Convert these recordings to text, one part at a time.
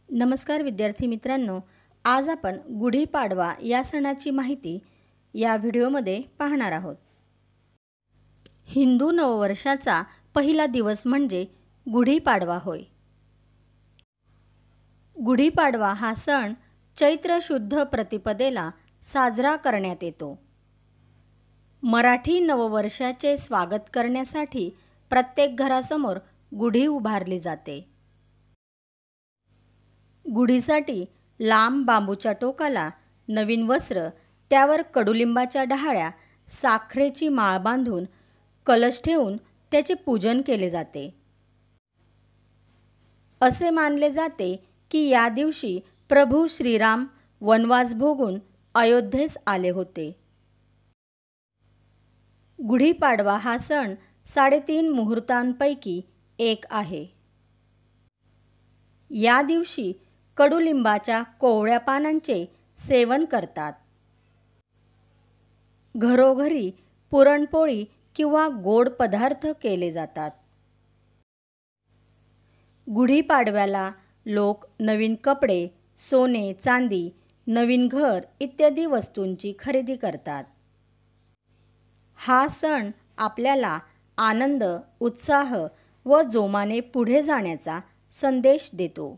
नमस्कार विद्यार्थी मित्रांनो, आज आपण गुढीपाडवा या सणाची माहिती या व्हिडिओमध्ये पाहणार आहोत। हिंदू नववर्षाचा पहिला दिवस म्हणजे गुढीपाडवा होय। गुढीपाडवा हा सण चैत्र शुद्ध प्रतिपदेला साजरा करण्यात येतो। मराठी नववर्षाचे स्वागत करण्यासाठी प्रत्येक घरासमोर गुढी उभारली जाते। गुढीसाठी लांब बांबूच्या टोकाला नवीन वस्त्र, त्यावर कडुलिंबाच्या डहाळ्या, साखरेची माळ बांधून कलश ठेवून त्याचे पूजन केले जाते। असे मानले जाते की या दिवशी प्रभू श्रीराम वनवास भोगून अयोध्येस आले होते। गुढीपाडवा हा सण 3.5 मुहूर्तांपैकी एक आहे। या दिवशी कडुलिंबाच्या कोवळ्या पानांचे सेवन करतात। घरोघरी पुरणपोळी किंवा गोड पदार्थ केले जातात। गुढीपाडव्याला लोक नवीन कपडे, सोने, चांदी, नवीन घर इत्यादी वस्तूंची खरेदी करतात। हा सण आपल्याला आनंद, उत्साह व जोमाने पुढे जाण्याचा संदेश देतो।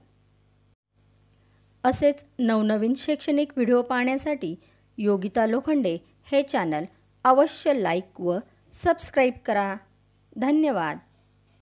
असेच नवनवीन शैक्षणिक व्हिडिओ पाहण्यासाठी योगिता लोखंडे हे चॅनल अवश्य लाईक व सबस्क्राईब करा। धन्यवाद।